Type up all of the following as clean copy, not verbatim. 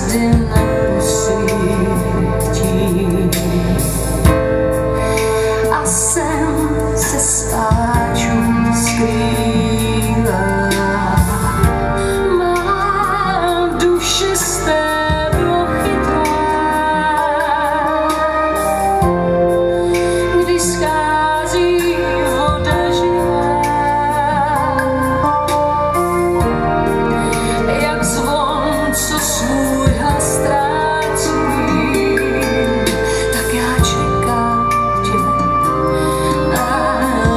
hvězdy neposvítí. A sem se spáčů skrývá. Má duše stéblo chytrá, když schází voda živá. Jak zvon, co svůj hlas ztrácí, tak já čekám tě na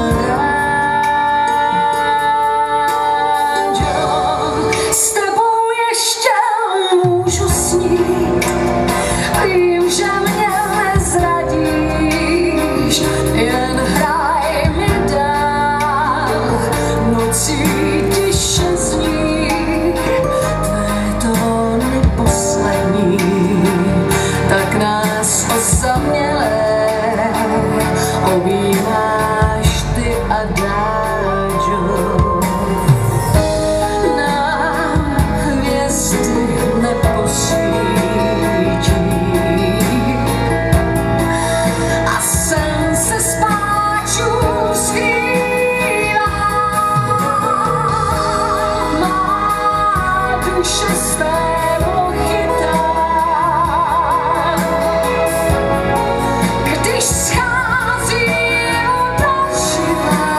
rádio. S tebou ještě můžu snít, vím, že mě nezradíš, jen hraj mi dál, nocí tiše zní tvé tóny poslední, tak nás osamělé objímáš ty adagio. Nám hvězdy neposvítí a sen se spáčů skrývá. Má duše stéblo chytá, když schází voda živá.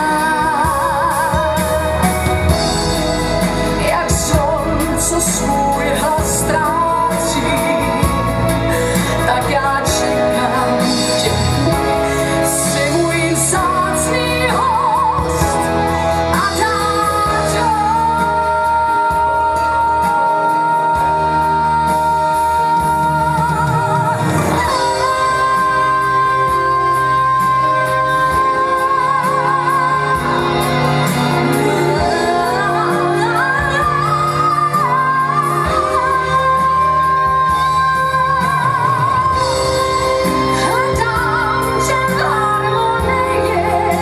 Jak zvon, co svůj hlas ztrácí, tak já čekám tě, jsi můj vzácný host a dáčo. Hledám tě v harmonii,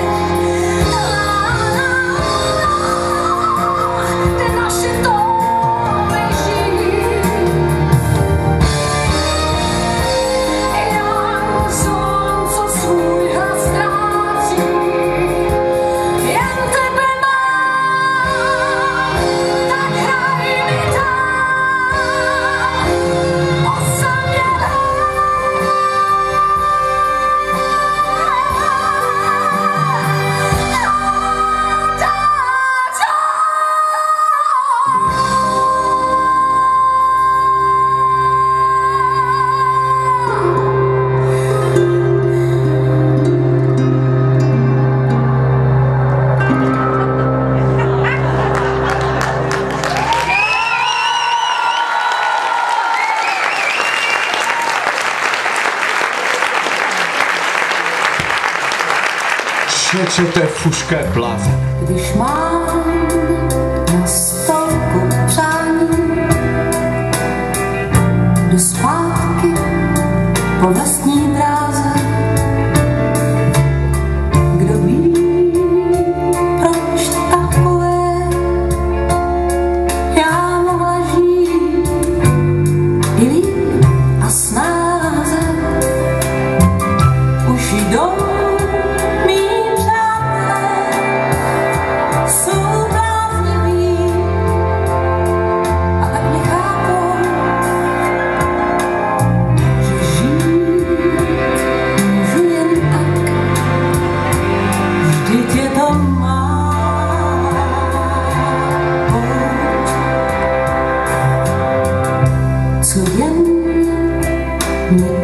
kde naše tóny žijí. Jak zvon, co svůj hlas ztrácí, jen tebe mám, tak hraj mi dál, osamělá. To je fušké bláze. Když mám na stolku přání, jdu zpátky po vlastní dráze. Kdo ví, proč takové já mohla žít i líp a snáze. Už jdou mí přátelé, jsou blázniví a tak mě chápou, že žít můžu jen tak, vždyť je to má pouť, co jen mě